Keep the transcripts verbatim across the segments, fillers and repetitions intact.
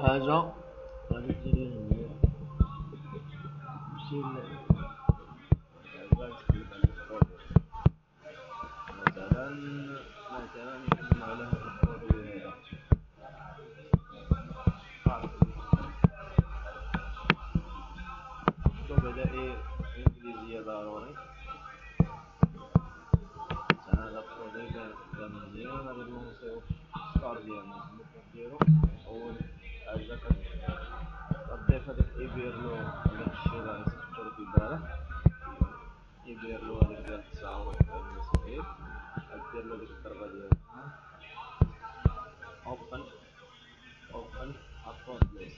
أول حاجة غادي ديري هي تمشي للعباد تقلب على البرودوي، مثلا مثلا نخدم على هاد البرودوي هذا شوف هذا إيه إنجليزية ضروري. مثلا هذا البرودوي بان مزيان غادي نوصيو الشكار ديالنا. نديرو أول حاجة كتضيف هاديك إيبيرلو داك الشي راه سمعتو لك البارح، إيبيرلو هاديك ديال التصاور المسكين، غديرلو ديك الضربة ديالها أوبن أوبن أبورت بليس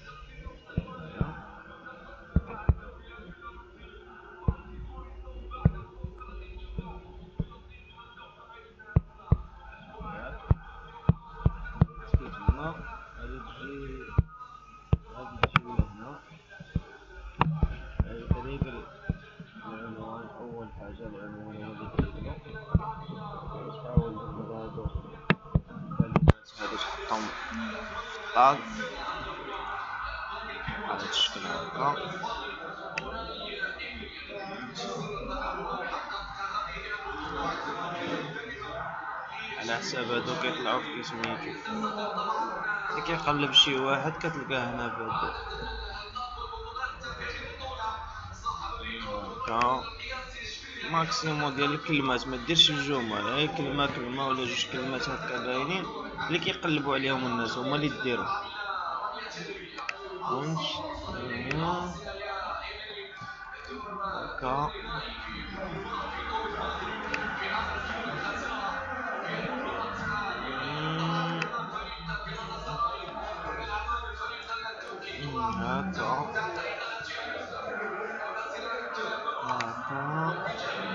تسكت هنا. غادي تجي غادي تجي لهنا، غادي تريقل العنوان. أول حاجة العنوان هو اللي تريقلو، تحاول تكتب هادو الكلمات هادو تحطهم في الطاق على هاد الشكل هكا. على حساب هادو كيطلعو في كيسميتو، اللي كيقلب شي واحد كتلقاه هنا في هادو هكا. ماكسيموم ديال الكلمات ما ديرش الجمل، غير كلمة كلمة ولا جوج كلمات هكا باينين اللي كيقلبوا عليهم الناس هما اللي ديرو. فهمت هنا هكا. هكا هكا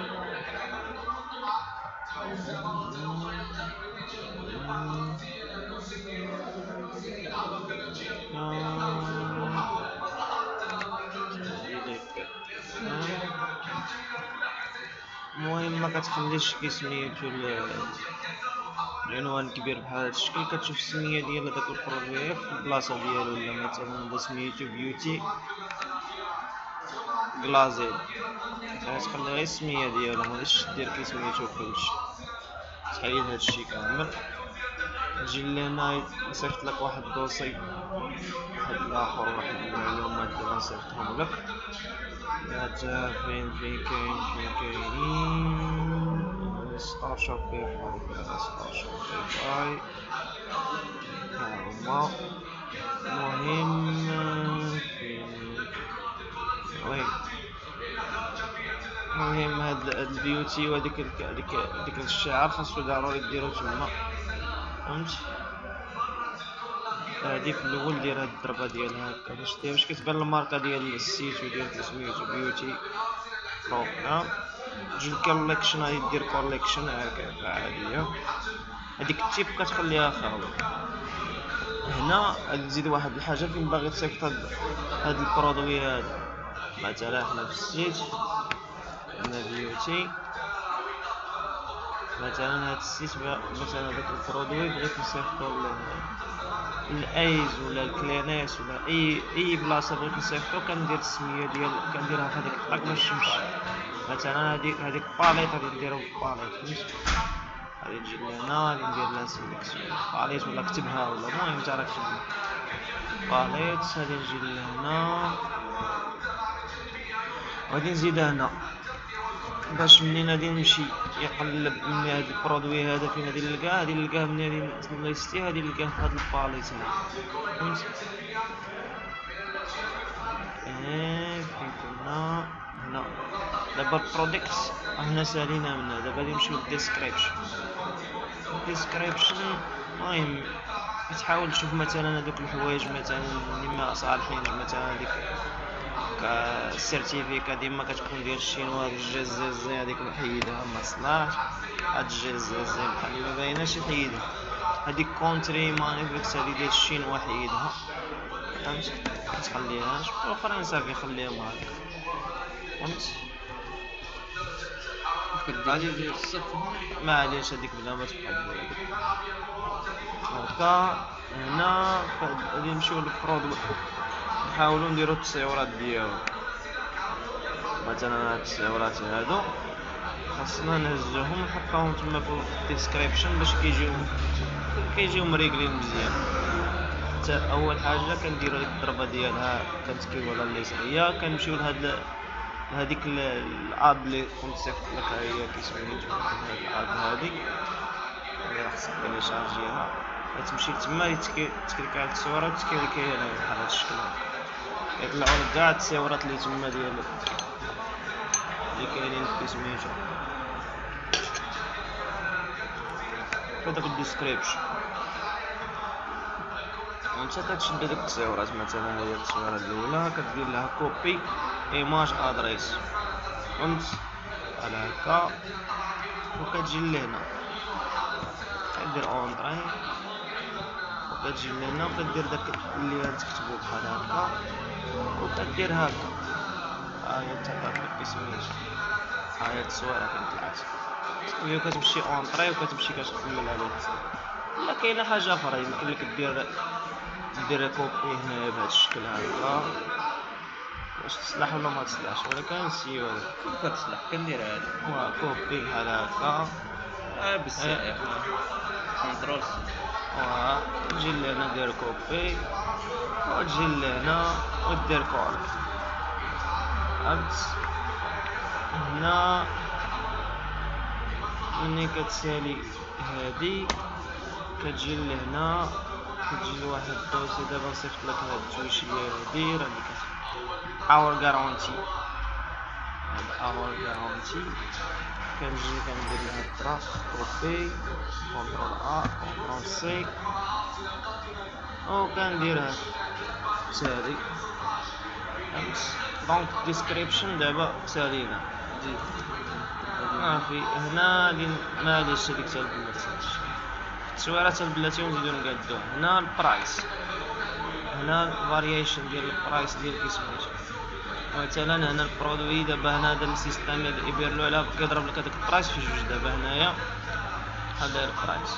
المهم ما كتخليش كيسميتو العنوان كبير بحال هاد الشكل. كتشوف السمية ديال هداك البرودوي في البلاصة ديالو، ولا مثلا اذا سميتو بيوتي غلازيل غتخلي غير السمية ديالو، مغاديش دير كيسميتو كلشي، تحيد هادشي كامل. تجي لهنا نصيفط لك واحد الدوسي واحد الاخر، واحد المعلومات اللي غنصيفطهم لك. هاتا فين فين كاين فين كاينين ستار شوبيفاي ستار شوبيفاي هاهما. المهم فين وين المهم هاد البيوتي وهاديك ديك ديك الشعر خاصو ضروري ديرو تما. فهمت؟ هادي في الاول دير هاد الضربه ديالها هكا باش دير باش كتبان الماركه ديال السيت وديال سميتو بيوتي بروغرام. تجي الكوليكشن غادي دير كوليكشن هكا عاديه. هاديك التيب كتخليها خاوي. هنا غادي تزيد واحد الحاجه فين باغي تصيفط هاد هاد البرودوي هذا. مثلا حنا في السيت هنا بيوتي، مثلا هاد السيت مثلا داك البرودوي بغيت نصيفطو الايز ولا الكلينيس ولا اي اي بلاصه بغيت نصيفطو، كندير السميه ديال كنديرها في هذيك الطاق باش تمشي. مثلا هذيك هذيك باليط غادي نديرو في باليط. فهمت؟ غادي نجي لهنا غادي ندير لها سيليكسيون باليط ولا كتبها ولا المهم انت راك كتبها باليط. غادي نجي لهنا غادي نزيد هنا باش منين غادي نمشي يقلب من هاد البرودوي هذا فين غادي نلقاه. غادي نلقاه منين غادي نليستيه، غادي نلقاه في هاد الباليط هنا. فهمت؟ ايه فين كنا هنا دابا البرودكت هنا سالينا منها. دابا غادي نمشيو للديسكريبشن. الديسكريبشن المهم تحاول تشوف مثلا هذوك الحوايج مثلا اللي ما صالحين، مثلا هذيك السيرتيفيكا ديما كتكون ديال الشينوا، هاد الجزازي هذيك حيدها ما صلاحش. هاد الجزازي بحال اللي ما بايناش حيدها. هذيك كونتري مانيفيكس هذه ديال الشينوا حيدها. فهمت؟ متخليهاش والاخرين صافي خليهم هكا. فهمت؟ غادي ندير الصف معليش هذيك بلا ما تبقى هكا. هنا غادي نمشيو للبرودوي، نحاولو نديرو التصويرات ديالو. مثلا هاد التصويرات هادو خاصنا نهزوهم ونحطوهم تما في الديسكريبشن باش كيجيو كيجيو مريقلين مزيان. حتى اول حاجه كنديرو ديك الضربه ديالها كنتكيو على اليساريه، كنمشيو لهاد لهاديك الاب اللي كنت صيفط لك هي كيسميتو هاد الاب هادي اللي راه خصك تيليشارجيها، كتمشي تما تكليك على التصويره وتكير كاينه بحال هاد الشكل هذا، يطلعوا لك كاع التصويرات اللي تما ديال اللي كاينين كيسميتو في داك الديسكريبشن. وانت كتشد هاديك التصويرات، مثلا هي التصويره الاولى كدير لها كوبي ايماج ادريس فهمت بحال هكا، وكتجي لهنا كدير اونطري وكتجي لهنا وكدير داك اللي غتكتبو بحال هكا وكدير هكا. ها هي التطبيق كيسميتو، ها هي التصويره فين طلعت، وهي كتمشي اونطري وكتمشي كتكمل على التصوير. ولا كاينه حاجه اخرى يمكن لك دير دير كوبي هنايا بهذا الشكل هكا، واش تصلح ولا ما تصلحش ولكن نسيو هذا كيف كتصلح كندير هذا واه كوبي بحال هكا اه بالساهل كنترول سي واه تجي لهنا دير كوبي وتجي لهنا ودير كول. فهمت هنا ملي كتسالي هادي كتجي لهنا كتجي لواحد الدوسي. دابا نصيفط لك هاد التويشيه هادي راه اللي كت اور غارونتي، هاد اور غارونتي كنجي كندير لها الطرف كوبي كونترول ا كونترول سي او كندير هاد سالي. فهمت دونك ديسكريبشن دابا سالينا صافي. هنا معليش هاديك تا البلاتي التصويره تا البلاتي ونزيدو نقادوها. هنا البرايس، هنا الفارييشن ديال البرايس ديال كيسميتو. مثلا هنا البرودوي دابا هنا هذا السيستم اللي يبير له على كيضرب لك هذاك البرايس في جوج. دابا هنايا هذا البرايس،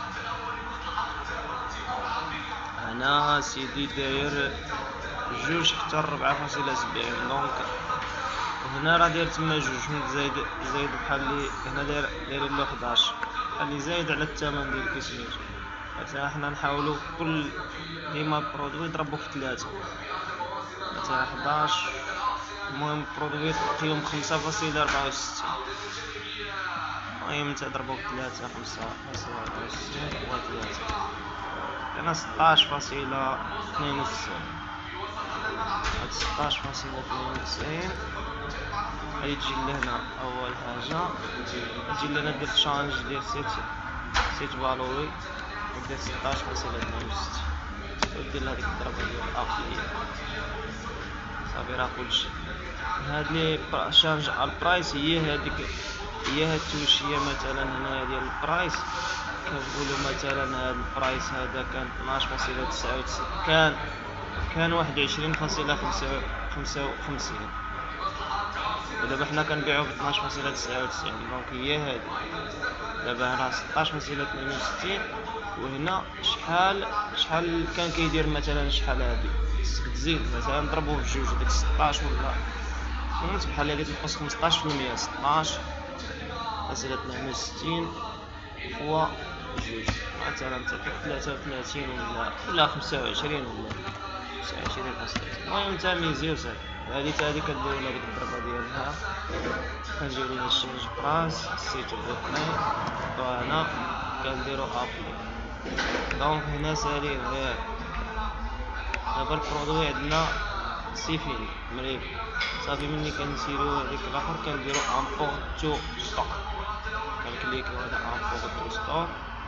هنا سيدي داير جوج حتى ربعة فاصلة سبعين. دونك هنا راه داير تما جوج زايد زايد بحال اللي هنا داير دايرين له حداش بحال اللي زايد على الثمن ديال كيسميتو. مثلا حنا نحاولو كل ديما برودوي نضربو في ثلاثة، مثلا حداش. المهم برودوي قيم خمسة فاصلة ربعة وستين، المهم تضربو في ثلاثة خمسة فاصلة ربعة وستين و ثلاثة كان ستاش فاصلة اثنين وتسعين. هاد ستاش فاصلة اثنين وتسعين غادي تجي لهنا اول حاجه تجي لهنا دير شانج ديال سيت سيت فالوري ودير ستاش فاصلة اثنين وستين ودير هاديك الضربه ديال ابلي صافي راه كلشي. هاد لي شانج على البرايس هي هاديك هي هاد التوشيه. مثلا هنايا ديال البرايس كنقولوا مثلا هاد البرايس هذا كان اثناش فاصلة تسعة وتسعين كان كان واحد وعشرين فاصلة خمسة وخمسين ودابا حنا كنبيعوه ب اثناش فاصلة تسعة وتسعين. دونك هي هادي دابا راه ستاش فاصلة اثنين وستين. وهنا شحال شحال كان كيدير مثلا شحال هادي خصك تزيد مثلا نضربوه بجوج ديك ستاش ولا فهمت بحال هادي تنقص خمسطاش في المية ستاش فاصلة اثنين وستين فوا جوج مثلا تلقى ثلاثة وثلاثين ولا ولا خمسة وعشرين ولا تسعة وعشرين فاصلة. المهم تميزيو صافي. هادي تا هادي كديرو لها ديك الضربه ديالها كنجيو ليها الشينج برايس سيتو بوتني وهنا كنديرو ابلي. دونك هنا سالين غير دابا البرودوي عندنا سيفين مريب صافي. ملي كنسيرو هذيك الاخر كنديرو امبورت تو ستوك كنكليكيو هذا امبورت تو ستوك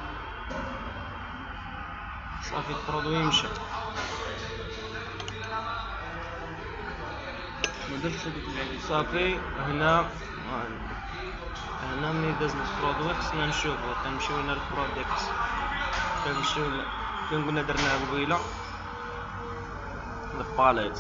صافي البرودوي مشى. صافي هنا هنا ملي دازنا البرودوي خصنا نشوفو كنمشيو هنا للبرودكت كنمشيو فين قلنا درناها قبيله الباليت.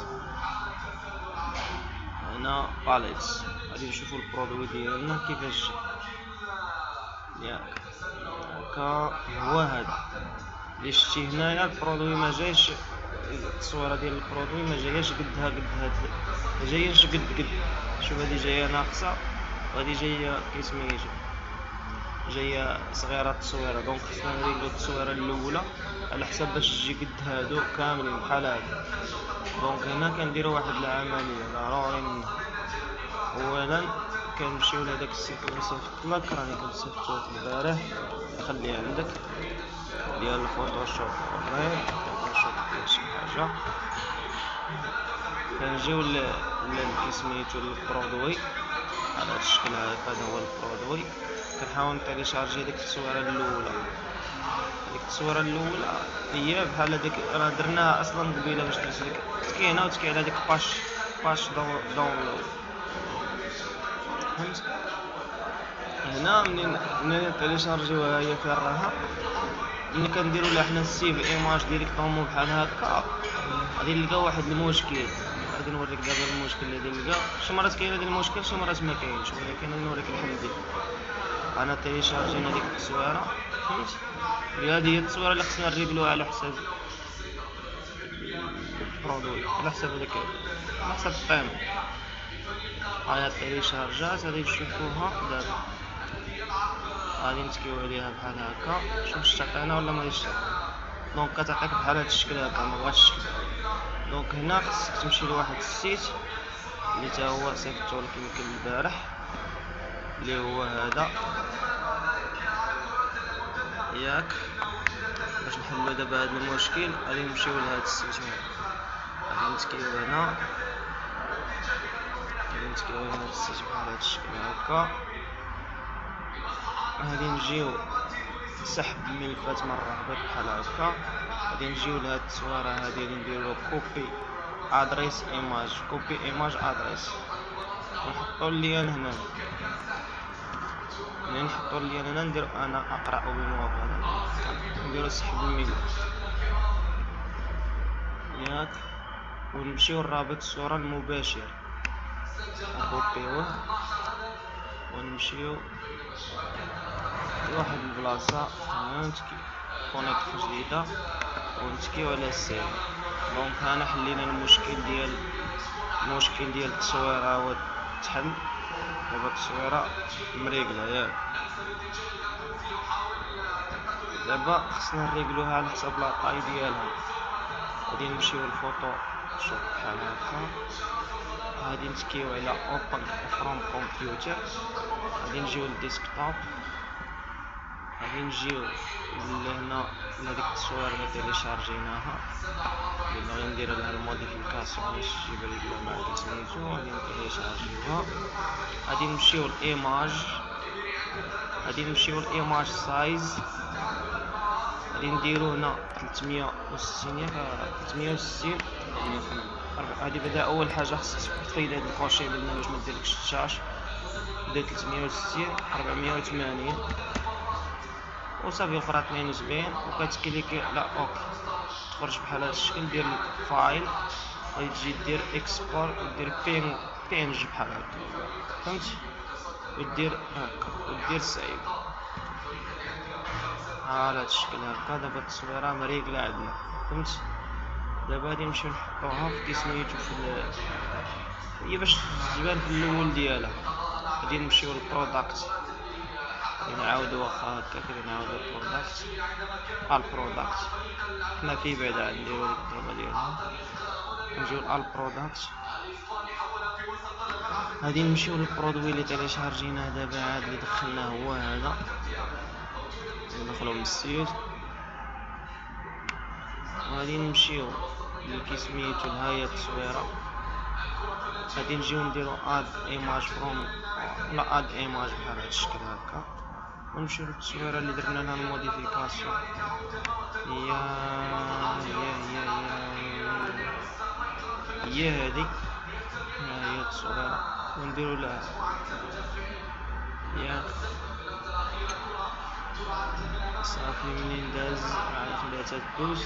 هنا باليت غادي نشوفو البرودوي ديالنا كيفاش جا ياك هكا هو هذا اللي شتي هنايا البرودوي ما جايش، التصويره ديال البرودوي ما جاياش قدها قد هاد، ما جاياش قد قد. شوف هادي جايه ناقصه وهادي جايه كيسميتو جايه صغيره التصويره، دونك خصنا نريقلو التصويره الاولى على حساب باش تجي قد هادو كاملين بحال هادا. دونك هنا كنديرو واحد العمليه ضروري منها. اولا كنمشيو لهداك السيت اللي صيفطلك، راني كنصيفطو البارح، خليه عندك ديال الفوتوشوب اونلاين، فوتوشوب ديال شي حاجه. كنجيو ل كيسميتو البرودوي على هاد الشكل هكا، هذا هو البرودوي. كنحاول نتيليشارجي ديك التصويره الاولى. ديك التصويره الاولى هي بحال هاديك راه درناها اصلا قبيله باش درت لك كاينه، وتكاين هذيك باش باش داونلود. فهمت؟ هنا منين منين نتيليشارجيوها هي فين راها، ملي كنديرو لها حنا السيف ايماج ديريكتومون بحال هكا، غادي نلقاو واحد المشكل. غادي نوريك دابا المشكل اللي غادي نلقى. شي مرات كاين هذا المشكل، شي مرات ما كاينش، ولكن انا نوريك الحل ديالو. انا تيليشارجينا ديك التصويره، فهمت؟ هذه هي التصويره اللي خصنا نريقلوها على حساب البرودوي، على حساب هذاك، على حساب الطيم. هاهي تيليشارجات، غادي نشوفوها دابا. غادي نتكيو عليها بحال هكا، شوف واش تعطينا ولا ما ديش. دونك كتعطيك بحال هاد الشكل هكا، ما بغاش الشكل. دونك هنا خصك تمشي لواحد السيت اللي تا هو صيفطولك يمكن البارح، اللي هو هذا ياك. باش نحلو دابا هاد المشكل غادي نمشيو لهاد السيت هنا، غادي نتكيو هنا، غادي نتكيو هنا هاد السيت بحال هاد الشكل هكا. غادي نجيو سحب الملفات مرة واحدة بحال هكا. غادي نجيو لهاد التصويرة هادي اللي نديرو كوبي ادريس ايماج، كوبي ايماج ادريس، نحطو اللين هنا. ملي نحطو اللين هنا نديرو انا اقرا بموافقة، نديرو سحب الملف ياك، ونمشيو لرابط الصورة المباشر، نكوبيوه ونمشيو لواحد البلاصة نتكي كونيكت جديدة ونتكيو على سيف. دونك هنا حلينا المشكل ديال المشكل ديال التصويرة هو تحل. دابا التصويرة مريقلة ياك، دابا خصنا نريقلوها على حساب لاطاي ديالها. غادي نمشيو للفوتو شوف بحال هكا، غادي نتكيو على اوبن فروم كمبيوتر، غادي نجيو للديسكتوب، غادي نجيو لهنا لهاديك التصويره اللي تيليشارجيناها اللي باغي ندير لها الموديفيكاسيون باش تجيب لي مع سميتو. غادي نتيليشارجيوها، غادي نمشيو للايماج، غادي نمشيو للايماج سايز، غادي نديرو هنا ثلاثمية وستين ياك ثلاثمية وستين. هادي بدا اول حاجه خصك تفيد هاد الكوشي لنا باش ما ديرلكش الشاش. دير ثلاثمية وستين أربعمية وثمانين وصافي، اخرى اثنين وسبعين، وكتكليكي على اوكي تخرج بحال هاد الشكل. دير فايل، غادي تجي دير اكسبور ودير بين بينج بحال هكا، فهمت؟ ودير هكا ودير سيف على هاد الشكل هكا. دابا التصويره مريقله عندنا، فهمت؟ دابا غادي نمشيو نحطوها في كيسميتو في ال... هي باش تبان في الاول ديالها. غادي نمشيو للبروداكت، غادي نعاودو واخا هكا غادي نعاودو البروداكت، البروداكت حنا في بعدا نديرو ديك الضربه ديالها. نجيو للبروداكت، غادي نمشيو للبرودوي اللي تيليشارجيناه دابا عاد اللي دخلناه هو هذا. ندخلو من السيت، وغادي نمشيو اللي كيسميتو لهاهي التصويره. غادي نجيو نديرو اد ايماج فروم ولا اد ايماج بحال هاد الشكل هكا، ونمشيو للتصويره اللي درنا لها الموديفيكاسيون. هي هي هي هي هي هادي، ها هي التصويره، ونديرو لها ياك صافي. منين داز عاد خليتها تدوز،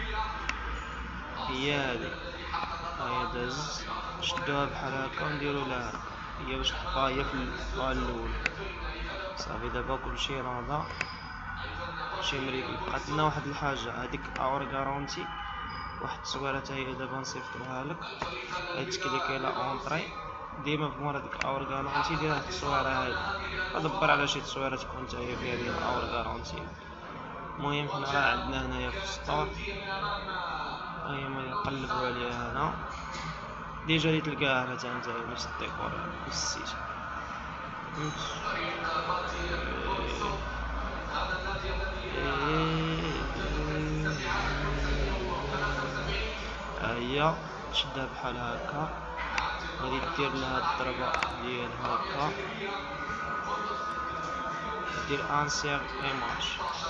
هي هادي هاهي داز. نشدوها بحال هكا ونديرو لها هي باش نحطوها هي في الفايل الاول. صافي دابا كلشي راضى، شي مريقل. بقات لنا واحد الحاجه هذيك اور غارونتي، واحد التصويره حتى هي دابا نصيفطوها لك. هاد تكليكي لا اونطري ديما في مورا ديك اور غارونتي دير هاد التصويره هادي، ادبر على شي تصويره تكون حتى هي فيها ديال اور غارونتي. المهم حنا راه عندنا هنايا في السطور، هاهي ما نقلبوا عليها هنا ديجا اللي تلقاها مثلا نتايا نفس الديكور نفس السيت. هي تشدها بحال هكا، غادي دير لها الضربه ديال هكا، دير انسير ايماج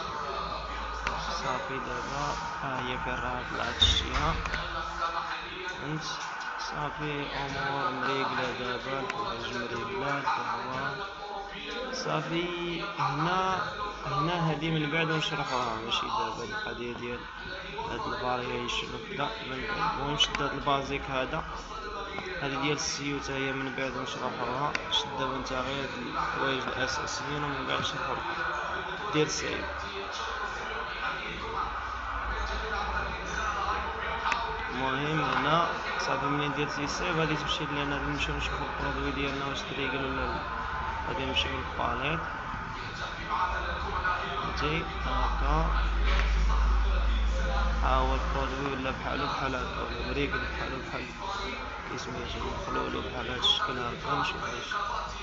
صافي. دابا ها هي فين راه طلعت شتيها فهمت صافي. امور مريقله دابا، الحوايج مريقله دابا صافي. هنا هنا هادي من بعد نشرحوها ماشي دابا القضيه ديال هاد الفاريشن وكدا من بعد. المهم شد هاد البازيك هذا، هادي ديال السيو حتى هي من بعد نشرحوها. شد دابا نتا غير الحوايج الاساسيين ومن بعد نشرحو لك. دير سيف. المهم هنا صافي منين درتي سيف غادي تمشي لنا نمشيو نشوفو البرودوي ديالنا واش تريقل ولا لا. غادي نمشيو للباليت فهمتي هكا، ها هو البرودوي ولا بحالو بحال هكا ولا مريقل بحالو بحال كيسميتو مخلولو بحال هاد الشكل هكا. نشوف واش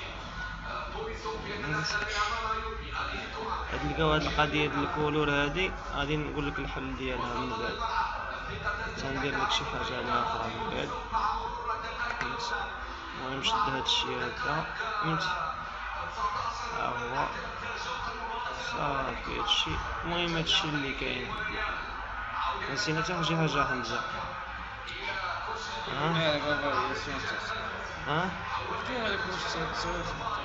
غتلقاو هاد القضيه ديال الكولور هادي غادي نقول لك الحل ديالها من بعد. تندير لك شي حاجه عليها اخرى من بعد فهمت. المهم شد هاد الشي هكا فهمت ها هو صافي هادشي. المهم هادشي اللي كاين. نسينا حتى شي حاجه حمزه. ها اه بابا يا سمعت ها شنو هذاك واش تصوير